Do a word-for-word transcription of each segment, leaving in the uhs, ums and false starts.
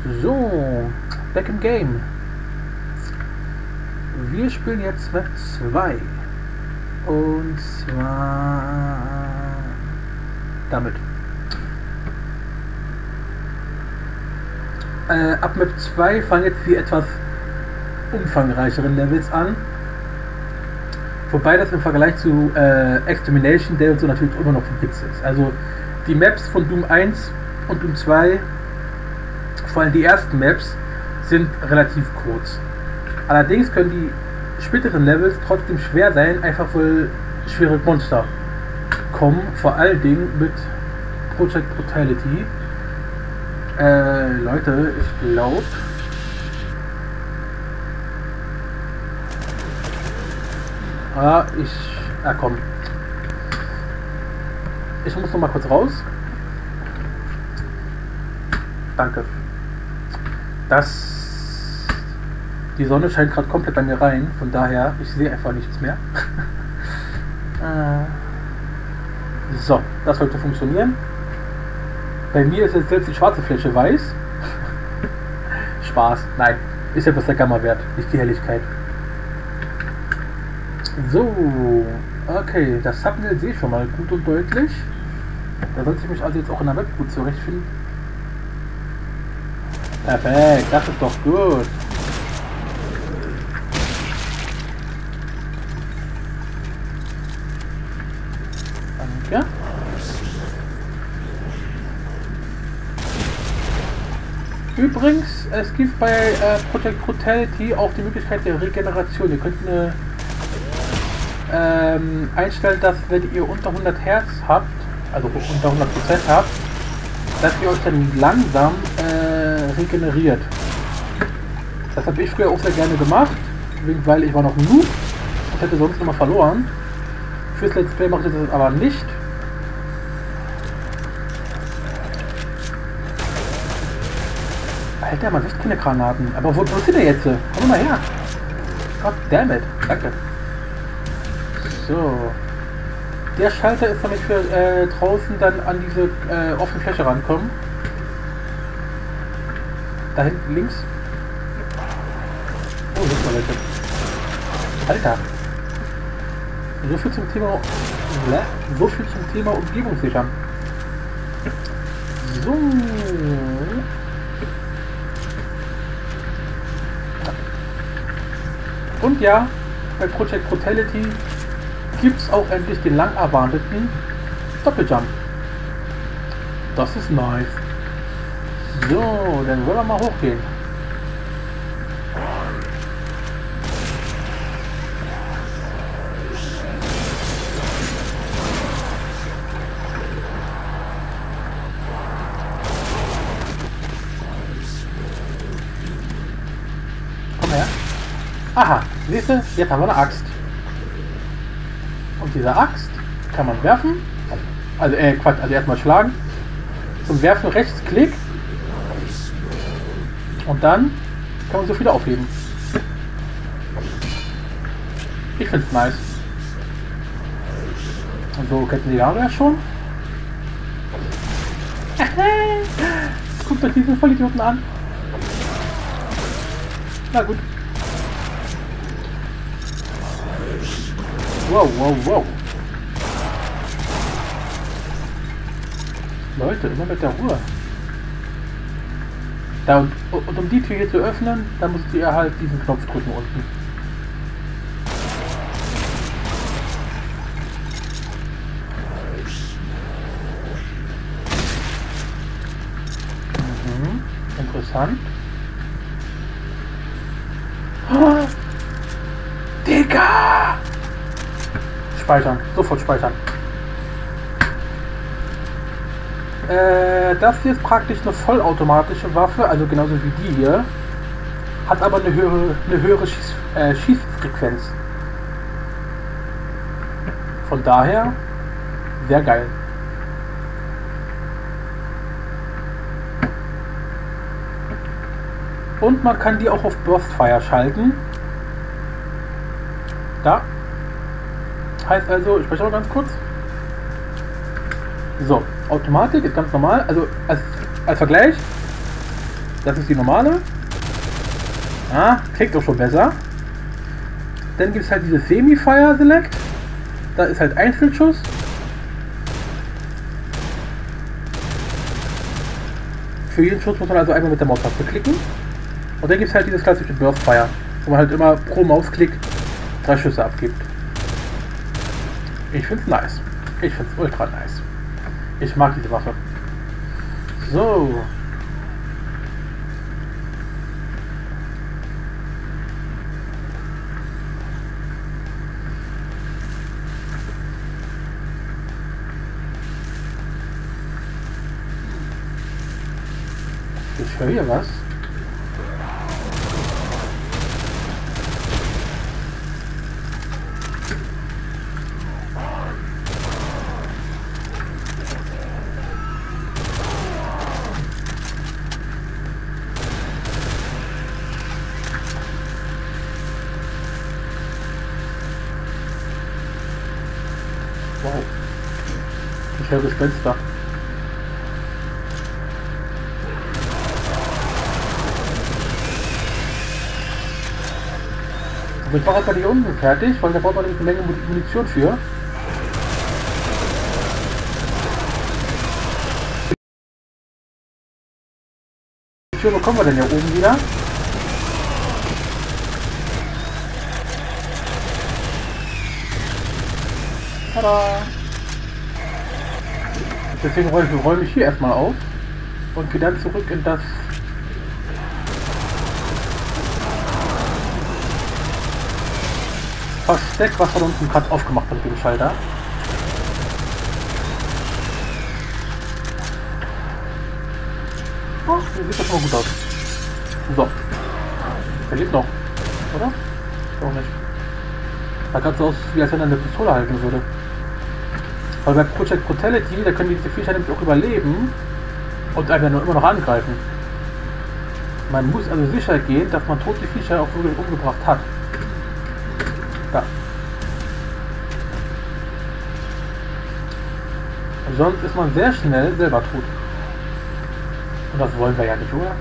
So, back im Game. Wir spielen jetzt Map zwei. Und zwar damit. Äh, ab Map zwei fangen jetzt die etwas umfangreicheren Levels an. Wobei das im Vergleich zu äh, Extermination Day und so natürlich immer noch ein Witz ist. Also die Maps von Doom eins und Doom zwei, vor allem die ersten Maps, sind relativ kurz. Allerdings können die späteren Levels trotzdem schwer sein, einfach weil schwere Monster kommen, vor allen Dingen mit Project Brutality. Äh, Leute, ich glaube... Ah, ich... Ah, komm. Ich muss noch mal kurz raus. Danke. Das... Die Sonne scheint gerade komplett an mir rein, von daher, ich sehe einfach nichts mehr. äh, so, das sollte funktionieren. Bei mir ist jetzt selbst die schwarze Fläche weiß. Spaß, nein. Ist ja was der Gamma wert, nicht die Helligkeit. So, okay, das Thumbnail sehe ich schon mal gut und deutlich. Da sollte ich mich also jetzt auch in der Map gut zurechtfinden. Perfekt, das ist doch gut. Danke. Übrigens, es gibt bei äh, Project Brutality auch die Möglichkeit der Regeneration. Ihr könnt eine ähm, einstellen, dass wenn ihr unter hundert Hertz habt, also unter hundert Prozent habt, dass ihr euch dann langsam äh, regeneriert. Das habe ich früher auch sehr gerne gemacht, weil ich war noch ein Noob und hätte sonst immer verloren. Fürs Let's Play mache ich das aber nicht. Alter, man wisst keine Granaten. Aber wo, wo sind der jetzt? Komm mal her. God damn it. Danke. So. Der Schalter ist damit für äh, draußen dann an diese äh, offene Fläche rankommen. Da hinten links. Oh, das war welche. Alter. So viel zum Thema. So viel zum Thema Umgebungssichern. So. Und ja, bei Project Brutality gibt es auch endlich den lang erwarteten Doppeljump. Das ist nice. So, dann wollen wir mal hochgehen. Komm her. Aha, siehst du, jetzt haben wir eine Axt. Und diese Axt kann man werfen. Also, äh, Quatsch, also erstmal schlagen. Zum Werfen Rechtsklick. Und dann kann man so wieder aufheben. Ich finde es nice. Und so kennen die Jahre ja schon. Guckt euch diesen Vollidioten an. Na gut. Wow, wow, wow. Leute, immer mit der Ruhe. Da, und, und um die Tür hier zu öffnen, dann müsst ihr halt diesen Knopf drücken unten. Mhm, interessant. Oh, Digga! Speichern, sofort speichern. Äh, das hier ist praktisch eine vollautomatische Waffe, also genauso wie die hier. Hat aber eine höhere, eine höhere Schieß, äh, Schießfrequenz. Von daher sehr geil. Und man kann die auch auf Burst Fire schalten. Da. Heißt also, ich spreche noch ganz kurz. So, Automatik ist ganz normal. Also als, als Vergleich, Das ist die normale. Ah, klingt doch schon besser. Dann gibt es halt diese Semi-Fire Select. Da ist halt Einzelschuss. Für jeden Schuss muss man also einmal mit der Maustaste klicken. Und dann gibt es halt dieses klassische Burst Fire, wo man halt immer pro Mausklick drei Schüsse abgibt. Ich find's nice. Ich find's ultra nice. Ich mag diese Waffe. So. Ich höre hier was. Wow. Ich höre Gespenster. Aber ich mache erstmal die unten fertig, weil da braucht man nämlich eine Menge Munition für. Munition bekommen wir denn ja oben wieder. Tada! Deswegen räume ich hier erstmal auf und gehe dann zurück in das Versteck, was wir unten gerade aufgemacht haben mit dem Schalter. Oh, hier sieht das schon mal gut aus. So. Der lebt noch, oder? Doch nicht. Da kann es so aus, wie als wenn er eine Pistole halten würde. Weil bei Project Brutality, da können diese Viecher nämlich auch überleben und einfach nur immer noch angreifen. Man muss also sicher gehen, dass man tot die Viecher auch wirklich umgebracht hat. Da. Sonst ist man sehr schnell selber tot. Und das wollen wir ja nicht, oder?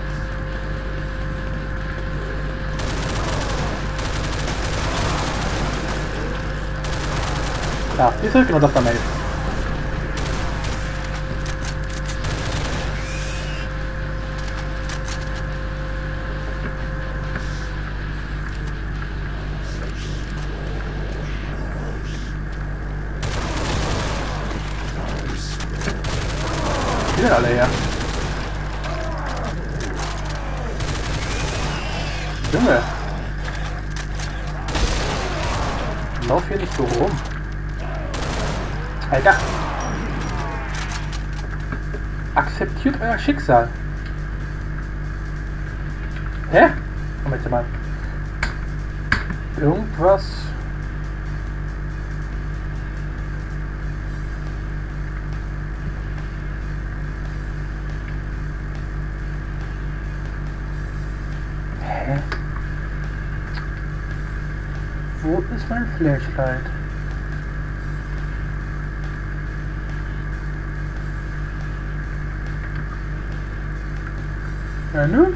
Ja, siehst du, genau das da meldet. Die sind alle her. Junge. Lauf hier nicht so rum. Alter. Akzeptiert euer Schicksal. Hä? Moment mal. Irgendwas. Hä? Wo ist mein Flashlight? Ja, nun?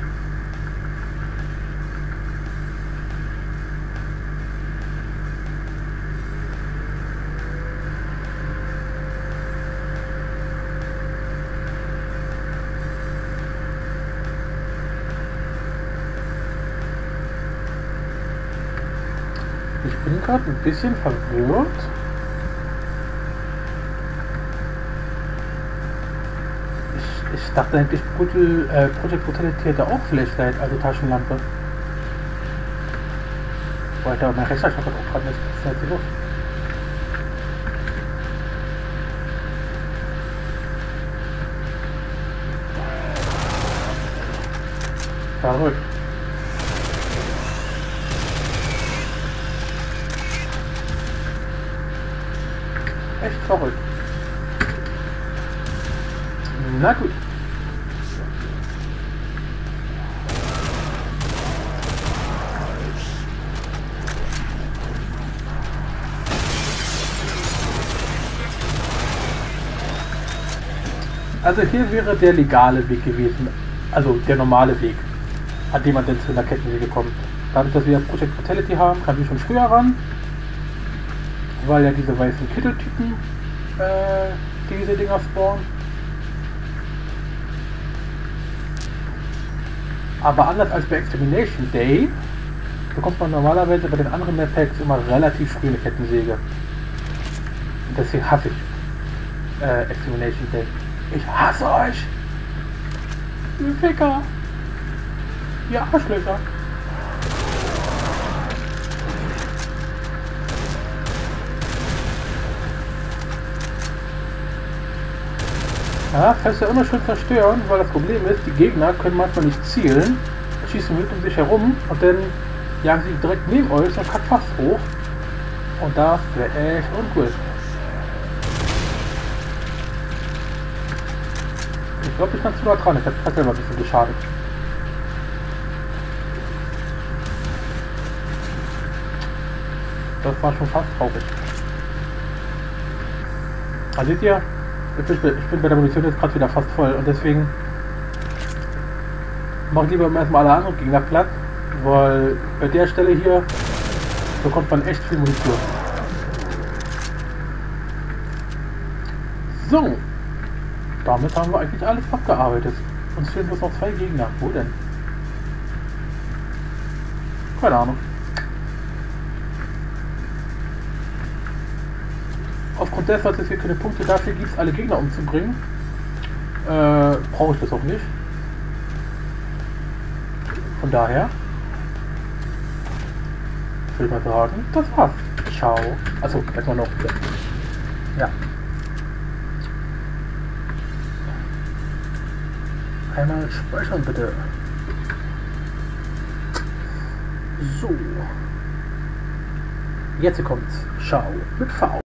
Ich bin gerade ein bisschen verwirrt. Ich, ich dachte eigentlich, Brutal, äh, Project Brutality hätte auch Flashlight, also Taschenlampe. Alter, mein Rechner schaut auch gerade nicht. Das ist halt die Luft. Verrückt. Echt verrückt. Na gut. Also hier wäre der legale Weg gewesen. Also der normale Weg, an dem man denn zu einer Kettensäge kommt. Dadurch, dass wir Project Brutality haben, kann ich schon früher ran, weil ja diese weißen Kitteltypen äh, diese Dinger spawnen. Aber anders als bei Extermination Day bekommt man normalerweise bei den anderen Map Packs immer relativ früh eine Kettensäge. Und deswegen hasse ich äh, Extermination Day. Ich hasse euch! Ihr Ficker! Ihr Arschlöcher! Ja, kannst du ja immer schön zerstören, weil das Problem ist, die Gegner können manchmal nicht zielen, schießen mit um sich herum und dann jagen sie direkt neben euch und kackt fast hoch. Und das wäre echt uncool. Ich glaube, ich kann zu nah dran, ich habe gerade selber ein bisschen geschadet. Das war schon fast traurig. Da seht ihr, ich bin, ich bin bei der Munition jetzt gerade wieder fast voll und deswegen mache ich lieber erstmal alle anderen Gegner platt, weil bei der Stelle hier bekommt man echt viel Munition. So, damit haben wir eigentlich alles abgearbeitet. Uns fehlen bloß noch zwei Gegner. Wo denn? Keine Ahnung. Aufgrund dessen, dass es hier keine Punkte dafür gibt, alle Gegner umzubringen, äh, brauche ich das auch nicht. Von daher, ich will mal sagen, das war's. Ciao. Achso, erstmal noch. Ja. Einmal speichern bitte. So. Jetzt kommt's. Ciao mit V.